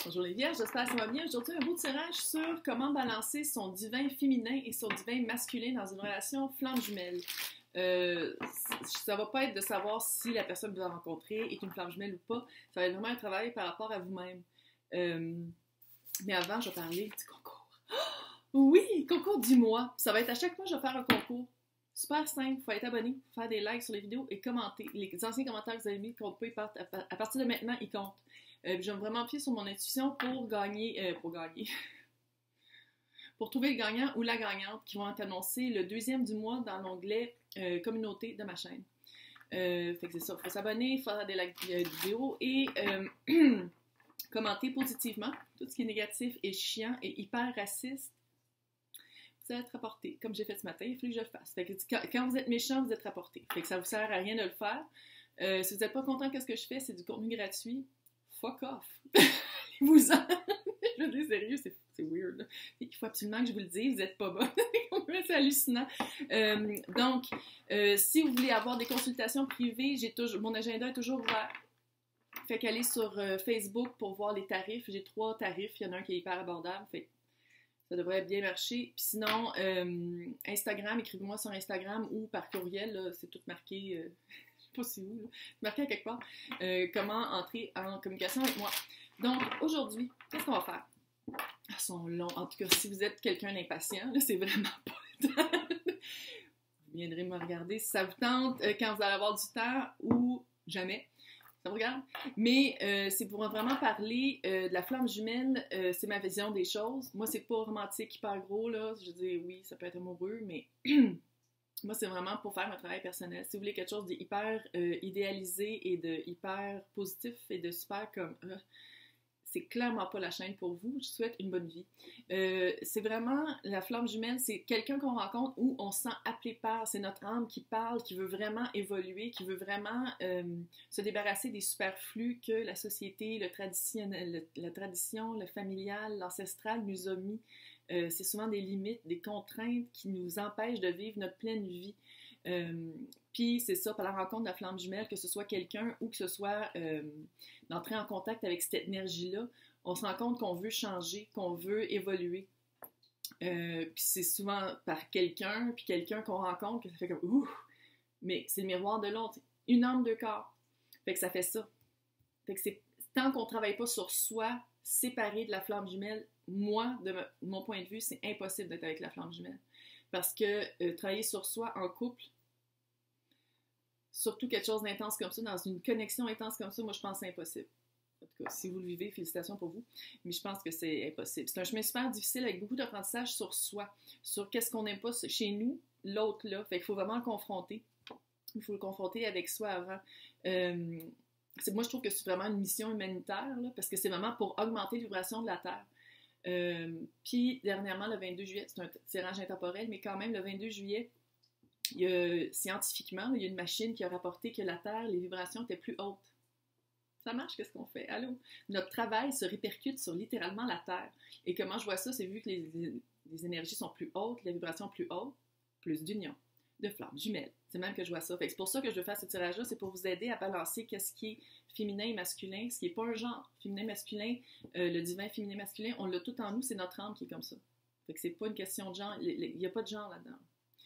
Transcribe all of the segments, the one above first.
Bonjour les vierges, j'espère que ça va bien. Aujourd'hui, un beau tirage sur comment balancer son divin féminin et son divin masculin dans une relation flamme jumelle. Ça va pas être de savoir si la personne que vous avez rencontrée est une flamme jumelle ou pas. Ça va être vraiment un travail par rapport à vous-même. Mais avant, je vais parler du concours. Oh, oui, concours du mois. Ça va être à chaque mois, je vais faire un concours. Super simple, il faut être abonné, faire des likes sur les vidéos et commenter. Les anciens commentaires que vous avez mis ne comptent pas, ils partent à partir de maintenant, ils comptent. Je vais vraiment appuyer sur mon intuition pour gagner, pour trouver le gagnant ou la gagnante qui vont être annoncés le deuxième du mois dans l'onglet communauté de ma chaîne. Fait que c'est ça, il faut s'abonner, faire des likes vidéos et commenter positivement. Tout ce qui est négatif et chiant et hyper raciste, vous allez être rapporté. Comme j'ai fait ce matin, il faut que je le fasse. Fait que quand vous êtes méchant, vous êtes rapporté. Fait que ça vous sert à rien de le faire. Si vous n'êtes pas content de ce que je fais, c'est du contenu gratuit. Fuck off! Allez-vous-en! Je veux dire, sérieux, c'est weird. Là. Il faut absolument que je vous le dise, vous n'êtes pas bonne. C'est hallucinant. Donc, si vous voulez avoir des consultations privées, mon agenda est toujours ouvert. Fait qu'allez sur Facebook pour voir les tarifs. J'ai 3 tarifs. Il y en a un qui est hyper abordable. Fait que ça devrait bien marcher. Puis sinon, Instagram, écrivez-moi sur Instagram ou par courriel. Là, c'est tout marqué... je sais pas c'est où, là. Marqué à quelque part, comment entrer en communication avec moi. Donc, aujourd'hui, qu'est-ce qu'on va faire? Ils sont longs. En tout cas, si vous êtes quelqu'un d'impatient, là, c'est vraiment pas le temps. Vous viendrez me regarder si ça vous tente, quand vous allez avoir du temps ou jamais. Ça vous regarde? Mais c'est pour vraiment parler de la flamme jumelle. C'est ma vision des choses. Moi, c'est pas romantique, hyper gros, là. Je veux dire, oui, ça peut être amoureux, mais... Moi, c'est vraiment pour faire un travail personnel. Si vous voulez quelque chose d'hyper idéalisé et de hyper positif et de super comme... c'est clairement pas la chaîne pour vous. Je souhaite une bonne vie. C'est vraiment la flamme jumelle, c'est quelqu'un qu'on rencontre où on se sent appelé par. C'est notre âme qui parle, qui veut vraiment évoluer, qui veut vraiment se débarrasser des superflus que la société, la tradition, le familial, l'ancestral nous a mis. C'est souvent des limites, des contraintes qui nous empêchent de vivre notre pleine vie. Puis c'est ça, par la rencontre de la flamme jumelle, que ce soit quelqu'un ou que ce soit d'entrer en contact avec cette énergie-là, on se rend compte qu'on veut changer, qu'on veut évoluer. Puis c'est souvent par quelqu'un, puis quelqu'un qu'on rencontre, que ça fait comme « ouh », mais c'est le miroir de l'autre. Une âme, 2 corps. Fait que ça fait ça. Fait que c'est tant qu'on ne travaille pas sur soi, séparé de la flamme jumelle, moi, de mon point de vue, c'est impossible d'être avec la flamme jumelle. Parce que travailler sur soi en couple, surtout quelque chose d'intense comme ça, dans une connexion intense comme ça, moi, je pense que c'est impossible. En tout cas, si vous le vivez, félicitations pour vous. Mais je pense que c'est impossible. C'est un chemin super difficile avec beaucoup d'apprentissage sur soi, sur qu'est-ce qu'on n'aime pas chez nous, l'autre là. Fait qu'il faut vraiment le confronter. Il faut le confronter avec soi avant. Moi, je trouve que c'est vraiment une mission humanitaire, là, parce que c'est vraiment pour augmenter les vibrations de la Terre. Puis, dernièrement, le 22 juillet, c'est un tirage intemporel, mais quand même, le 22 juillet, scientifiquement, il y a une machine qui a rapporté que la Terre, les vibrations étaient plus hautes. Ça marche, qu'est-ce qu'on fait? Allô? Notre travail se répercute sur littéralement la Terre. Et comment je vois ça? C'est vu que les énergies sont plus hautes, les vibrations plus hautes, plus d'union, de flammes jumelles. C'est même que je vois ça. Fait que c'est pour ça que je veux faire ce tirage-là, c'est pour vous aider à balancer qu'est-ce qui est féminin et masculin, ce qui n'est pas un genre. Féminin-masculin, le divin féminin-masculin, on l'a tout en nous, c'est notre âme qui est comme ça. Fait que c'est pas une question de genre, il n'y a pas de genre là-dedans.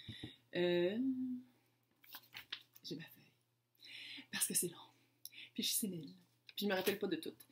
J'ai ma feuille. Parce que c'est long. Puis je suis sénile. Puis je me rappelle pas de tout.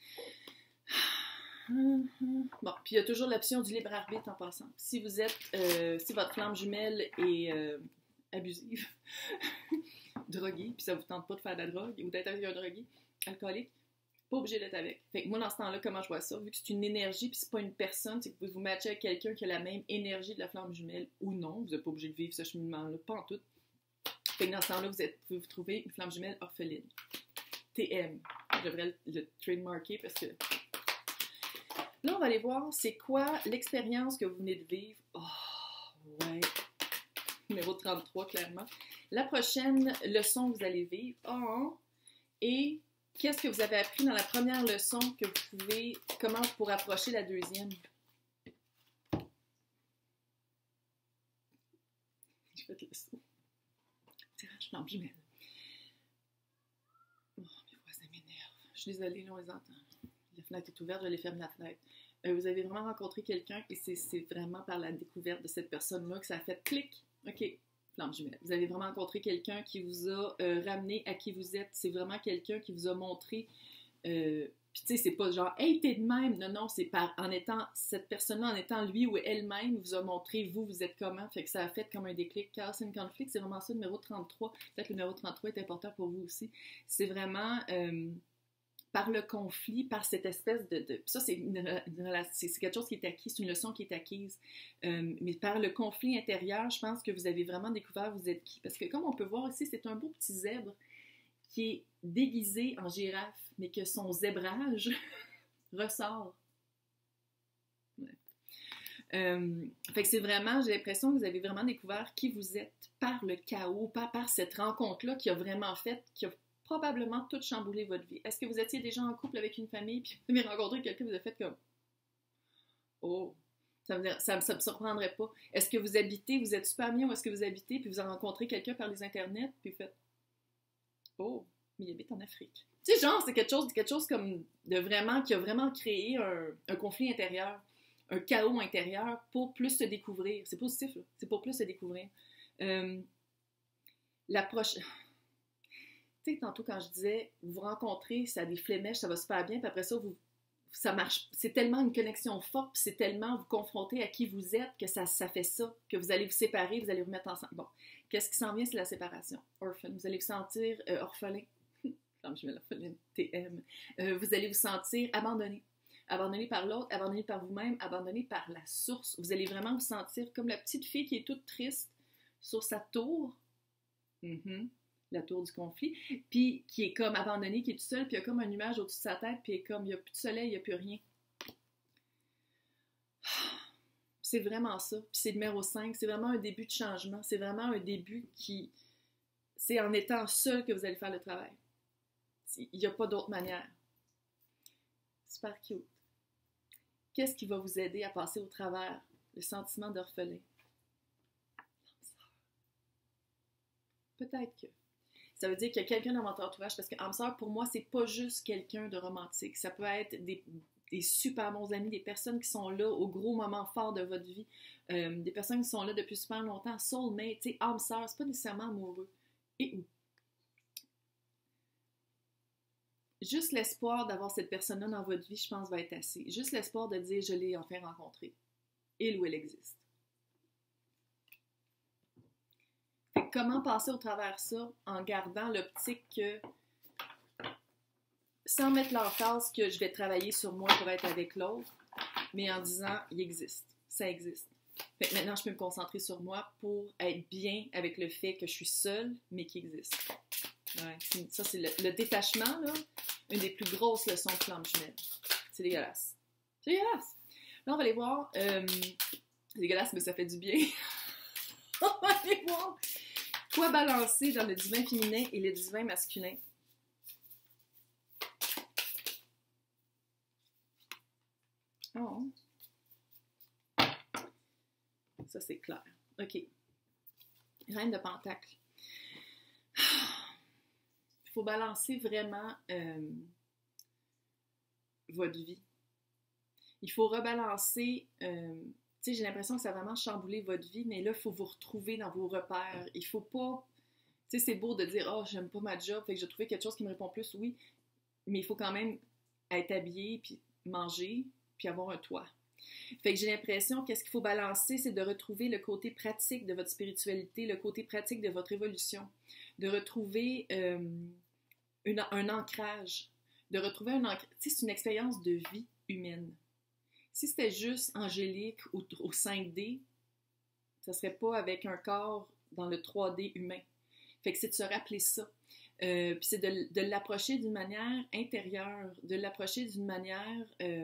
Bon, puis il y a toujours l'option du libre arbitre en passant. Si vous êtes, si votre flamme jumelle est abusive, droguée, puis ça vous tente pas de faire de la drogue, ou d'être avec un drogué, alcoolique, pas obligé d'être avec. Fait que moi, dans ce temps-là, comment je vois ça? Vu que c'est une énergie, puis c'est pas une personne, c'est que vous matchez avec quelqu'un qui a la même énergie de la flamme jumelle, ou non, vous n'êtes pas obligé de vivre ce cheminement-là, pas en tout. Fait que dans ce temps-là, vous pouvez vous trouver une flamme jumelle orpheline. TM. Je devrais le trademarker parce que... Là, on va aller voir c'est quoi l'expérience que vous venez de vivre. Oh, ouais. Numéro 33, clairement. La prochaine leçon que vous allez vivre. Oh, et qu'est-ce que vous avez appris dans la première leçon que vous pouvez... Comment pour approcher la deuxième? J'ai fait le saut. Tirage flamme jumelle. Oh, mes voisins m'énervent. Je suis désolée, là, on les entend. la fenêtre est ouverte, je vais fermer la fenêtre. Vous avez vraiment rencontré quelqu'un et c'est vraiment par la découverte de cette personne-là que ça a fait clic. OK, flamme jumelle. Vous avez vraiment rencontré quelqu'un qui vous a ramené à qui vous êtes. C'est vraiment quelqu'un qui vous a montré. Puis tu sais, c'est pas genre, hey, t'es de même. Non, non, c'est en étant, cette personne-là, en étant lui ou elle-même, vous a montré, vous êtes comment. Fait que ça a fait comme un déclic. Chaos and Conflict, c'est vraiment ça, le numéro 33. Peut-être que le numéro 33 est important pour vous aussi. C'est vraiment par le conflit, par cette espèce de ça, c'est quelque chose qui est acquis, c'est une leçon qui est acquise. Mais par le conflit intérieur, je pense que vous avez vraiment découvert vous êtes qui. Parce que comme on peut voir ici, c'est un beau petit zèbre qui est déguisé en girafe, mais que son zébrage ressort. Ouais. Fait que c'est vraiment, j'ai l'impression que vous avez vraiment découvert qui vous êtes par le chaos, par cette rencontre-là qui a vraiment fait, qui a probablement tout chamboulé votre vie. Est-ce que vous étiez déjà en couple avec une famille, puis vous avez rencontré quelqu'un, vous avez fait comme « Oh! » Ça me surprendrait pas. Est-ce que vous êtes super bien où est-ce que vous habitez, puis vous avez rencontré quelqu'un par les internets, puis vous faites « Oh! Mais il habite en Afrique. » Tu sais, genre, c'est quelque chose comme de vraiment, qui a vraiment créé un conflit intérieur, un chaos intérieur pour plus se découvrir. C'est positif, là. C'est pour plus se découvrir. L'approche... Tu sais, tantôt, quand je disais, vous vous rencontrez, ça a des flémèches, ça va super bien, puis après ça, ça marche. C'est tellement une connexion forte, puis c'est tellement vous confronter à qui vous êtes que ça fait ça, que vous allez vous séparer, vous allez vous mettre ensemble. Bon, qu'est-ce qui s'en vient, c'est la séparation. Orphan. Vous allez vous sentir orphelin. Comme je mets l'orpheline, TM. Vous allez vous sentir abandonné. Abandonné par l'autre, abandonné par vous-même, abandonné par la source. Vous allez vraiment vous sentir comme la petite fille qui est toute triste sur sa tour. La tour du conflit, puis qui est comme abandonnée, qui est toute seule, puis il y a comme un nuage au-dessus de sa tête, puis comme il n'y a plus de soleil, il n'y a plus rien. C'est vraiment ça. Puis c'est le numéro 5, c'est vraiment un début de changement, c'est vraiment un début qui... C'est en étant seul que vous allez faire le travail. Il n'y a pas d'autre manière. Super cute. Qu'est-ce qui va vous aider à passer au travers le sentiment d'orphelin? Peut-être que... Ça veut dire qu'il y a quelqu'un dans votre entourage, parce que âme sœur, pour moi, c'est pas juste quelqu'un de romantique. Ça peut être des super bons amis, des personnes qui sont là au gros moment fort de votre vie, des personnes qui sont là depuis super longtemps, soulmate, tu sais, âme sœur, c'est pas nécessairement amoureux. Et où? Juste l'espoir d'avoir cette personne-là dans votre vie, je pense, va être assez. Juste l'espoir de dire, je l'ai enfin rencontrée. Il ou elle existe. Comment passer au travers ça en gardant l'optique que, sans mettre l'emphase que je vais travailler sur moi pour être avec l'autre, mais en disant, il existe, ça existe. Fait que maintenant, je peux me concentrer sur moi pour être bien avec le fait que je suis seule, mais qu'il existe. Ouais, ça, c'est le détachement, là, une des plus grosses leçons de flamme jumelle. C'est dégueulasse. C'est dégueulasse. Là, on va aller voir. C'est dégueulasse, mais ça fait du bien. On va aller voir. Quoi balancer dans le divin féminin et le divin masculin? Oh. Ça, c'est clair. OK. Reine de Pentacle. Il faut balancer vraiment votre vie. Il faut rebalancer... Tu sais, j'ai l'impression que ça a vraiment chamboulé votre vie, mais là, il faut vous retrouver dans vos repères. Il faut pas... Tu sais, c'est beau de dire « Oh, j'aime pas ma job, fait que j'ai trouvé quelque chose qui me répond plus. » Oui, mais il faut quand même être habillé, puis manger, puis avoir un toit. Fait que j'ai l'impression qu'est-ce qu'il faut balancer, c'est de retrouver le côté pratique de votre spiritualité, le côté pratique de votre évolution, de retrouver un ancrage, de retrouver un ancrage. Tu sais, c'est une expérience de vie humaine. Si c'était juste angélique ou au 5D, ça serait pas avec un corps dans le 3D humain. Fait que c'est de se rappeler ça. Puis c'est de l'approcher d'une manière intérieure, de l'approcher d'une manière...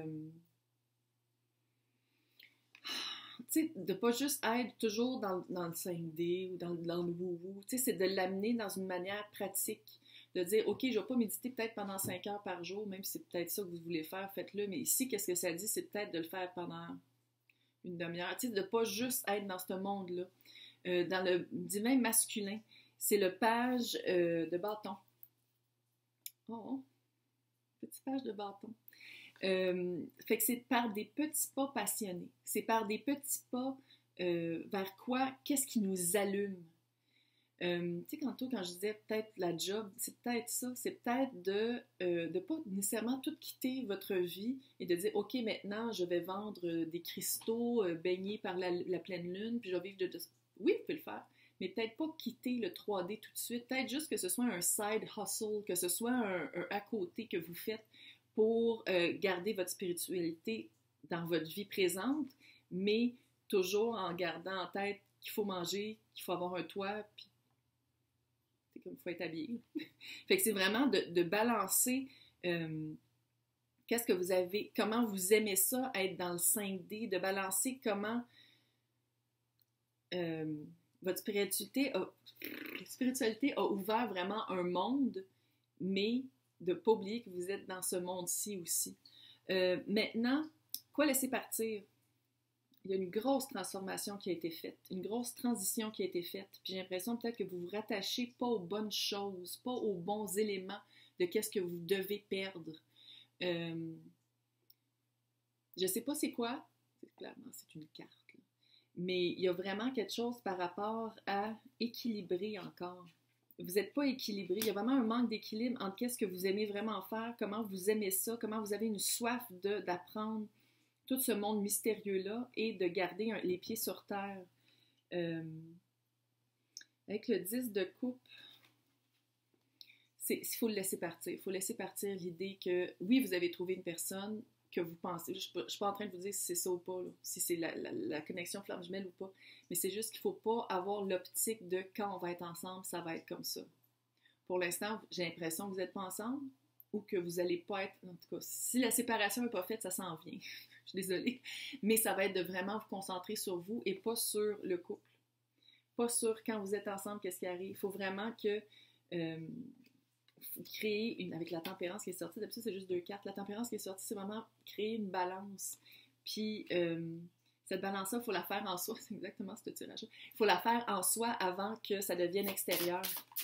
tu sais, de pas juste être toujours dans le 5D ou dans le woo-woo. Tu sais, c'est de l'amener dans une manière pratique. De dire, OK, je vais pas méditer peut-être pendant 5 heures par jour, même si c'est peut-être ça que vous voulez faire, faites-le. Mais ici, qu'est-ce que ça dit? C'est peut-être de le faire pendant une demi-heure. Tu sais, de pas juste être dans ce monde-là. Dans le divin masculin, c'est le page de bâton. Oh, petit page de bâton. Fait que c'est par des petits pas passionnés. C'est par des petits pas vers quoi, qu'est-ce qui nous allume. Tu sais, quand je disais peut-être la job, c'est peut-être ça. C'est peut-être de ne pas nécessairement tout quitter votre vie et de dire, OK, maintenant, je vais vendre des cristaux baignés par la pleine lune, puis je vais vivre de... Oui, vous pouvez le faire, mais peut-être pas quitter le 3D tout de suite. Peut-être juste que ce soit un side hustle, que ce soit un à côté que vous faites pour garder votre spiritualité dans votre vie présente, mais toujours en gardant en tête qu'il faut manger, qu'il faut avoir un toit, puis c'est comme il faut être habillé. Fait que c'est vraiment de balancer qu'est-ce que vous avez, comment vous aimez ça, être dans le 5D, de balancer comment votre spiritualité a ouvert vraiment un monde, mais de ne pas oublier que vous êtes dans ce monde-ci aussi. Maintenant, quoi laisser partir? Il y a une grosse transformation qui a été faite, une grosse transition qui a été faite. Puis j'ai l'impression peut-être que vous vous rattachez pas aux bonnes choses, pas aux bons éléments de qu'est-ce que vous devez perdre. Je sais pas c'est quoi, clairement c'est une carte, là. Mais il y a vraiment quelque chose par rapport à équilibrer encore. Vous n'êtes pas équilibré. Il y a vraiment un manque d'équilibre entre qu'est-ce que vous aimez vraiment faire, comment vous aimez ça, comment vous avez une soif d'apprendre tout ce monde mystérieux-là et de garder les pieds sur terre. Avec le 10 de coupe, il faut le laisser partir. Il faut laisser partir l'idée que, oui, vous avez trouvé une personne que vous pensez. Je ne suis pas en train de vous dire si c'est ça ou pas, là, si c'est la connexion flamme jumelle ou pas, mais c'est juste qu'il ne faut pas avoir l'optique de quand on va être ensemble, ça va être comme ça. Pour l'instant, j'ai l'impression que vous n'êtes pas ensemble ou que vous n'allez pas être... En tout cas, si la séparation n'est pas faite, ça s'en vient. Je suis désolée. Mais ça va être de vraiment vous concentrer sur vous et pas sur le couple. Pas sur quand vous êtes ensemble, qu'est-ce qui arrive. Il faut vraiment que... créer avec la tempérance qui est sortie, d'habitude c'est juste 2 cartes, la tempérance qui est sortie, c'est vraiment créer une balance, puis cette balance-là, il faut la faire en soi, c'est exactement ce tirage-là, il faut la faire en soi avant que ça devienne extérieur.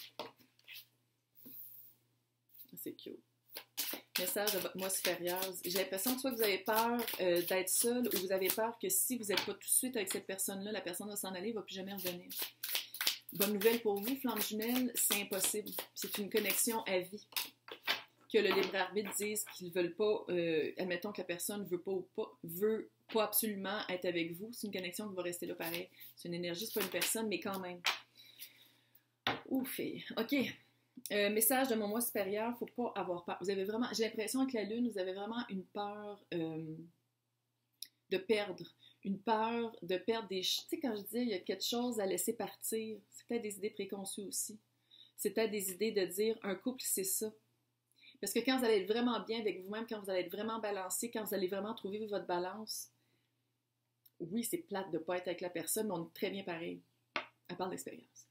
C'est cute. Message de votre moi supérieur, j'ai l'impression que soit vous avez peur d'être seul, ou vous avez peur que si vous n'êtes pas tout de suite avec cette personne-là, la personne va s'en aller, ne va plus jamais revenir. Bonne nouvelle pour vous, flamme jumelle, c'est impossible. C'est une connexion à vie. Que le libre arbitre dise qu'ils ne veulent pas, admettons que la personne veut pas absolument être avec vous, c'est une connexion qui va rester là pareil. C'est une énergie, c'est pas une personne, mais quand même. Ouf, ok. Message de mon moi supérieur, faut pas avoir peur. Vous avez vraiment, j'ai l'impression que la lune, vous avez vraiment une peur de perdre. Une peur de perdre des... Tu sais, quand je dis il y a quelque chose à laisser partir, c'est peut-être des idées préconçues aussi. C'est peut-être des idées de dire, un couple, c'est ça. Parce que quand vous allez être vraiment bien avec vous-même, quand vous allez être vraiment balancé, quand vous allez vraiment trouver votre balance, oui, c'est plate de ne pas être avec la personne, mais on est très bien pareil. Elle parle d'expérience.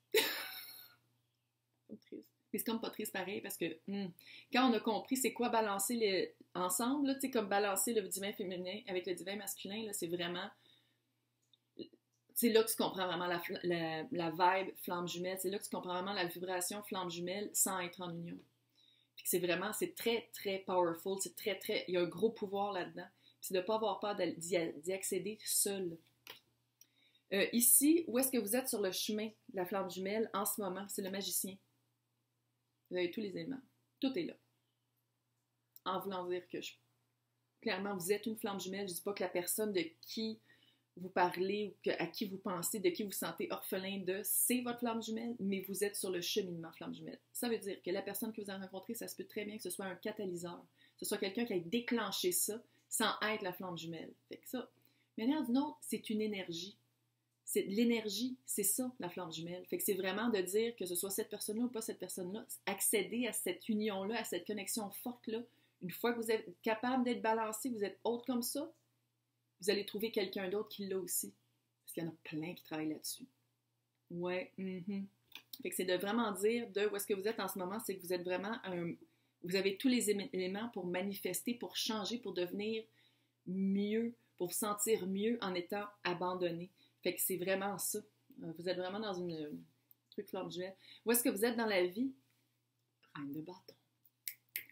C'est triste. Mais c'est comme pas triste pareil, parce que quand on a compris c'est quoi balancer ensemble, tu sais, comme balancer le divin féminin avec le divin masculin, là, c'est vraiment... C'est là que tu comprends vraiment la vibe flamme jumelle, c'est là que tu comprends vraiment la vibration flamme jumelle sans être en union. Puis c'est vraiment, c'est très, très powerful, c'est très, très... Il y a un gros pouvoir là-dedans. Puis c'est de ne pas avoir peur d'y accéder seul. Ici, où est-ce que vous êtes sur le chemin de la flamme jumelle en ce moment? C'est le magicien. Vous avez tous les éléments. Tout est là. En voulant dire que clairement, vous êtes une flamme jumelle. Je ne dis pas que la personne de qui vous parlez ou à qui vous pensez, de qui vous sentez orphelin de, c'est votre flamme jumelle, mais vous êtes sur le cheminement flamme jumelle. Ça veut dire que la personne que vous avez rencontrée, ça se peut très bien que ce soit un catalyseur. Que ce soit quelqu'un qui a déclenché ça sans être la flamme jumelle. Fait que ça, mais non, c'est une énergie. C'est l'énergie, c'est ça, la flamme jumelle. Fait que c'est vraiment de dire que ce soit cette personne-là ou pas cette personne-là, accéder à cette union-là, à cette connexion forte-là. Une fois que vous êtes capable d'être balancé, vous êtes autre comme ça, vous allez trouver quelqu'un d'autre qui l'a aussi. Parce qu'il y en a plein qui travaillent là-dessus. Ouais, Fait que c'est de vraiment dire de où est-ce que vous êtes en ce moment, c'est que vous êtes vraiment vous avez tous les éléments pour manifester, pour changer, pour devenir mieux, pour vous sentir mieux en étant abandonné. Fait que c'est vraiment ça. Vous êtes vraiment dans truc flamme jumelle. Où est-ce que vous êtes dans la vie? Reine de bâton.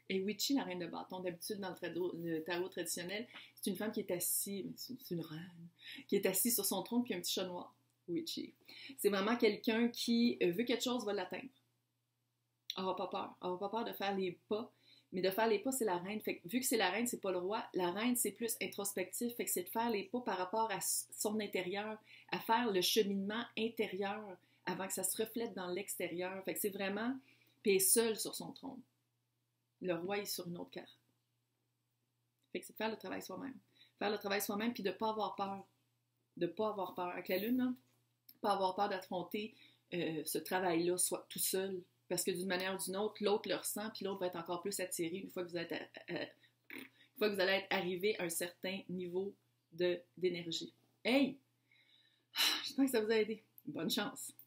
Et Witchy, la reine de bâton, d'habitude dans le tarot traditionnel, c'est une femme qui est assise, c'est une reine, qui est assise sur son trône puis un petit chat noir. Witchy. C'est vraiment quelqu'un qui veut quelque chose, va l'atteindre. Aura pas peur. Aura pas peur de faire les pas. Mais de faire les pas, c'est la reine. Fait que, vu que c'est la reine, c'est pas le roi. La reine, c'est plus introspectif. Fait que c'est de faire les pas par rapport à son intérieur, à faire le cheminement intérieur avant que ça se reflète dans l'extérieur. Fait que c'est vraiment... Puis elle est seule sur son trône. Le roi est sur une autre carte. Fait que c'est de faire le travail soi-même. Faire le travail soi-même, puis de ne pas avoir peur. De ne pas avoir peur. Avec la lune, là, pas avoir peur d'affronter ce travail-là, soit tout seul. Parce que d'une manière ou d'une autre, l'autre le ressent, puis l'autre va être encore plus attiré une fois que vous allez être arrivé à un certain niveau d'énergie. Hey! J'espère que ça vous a aidé. Bonne chance!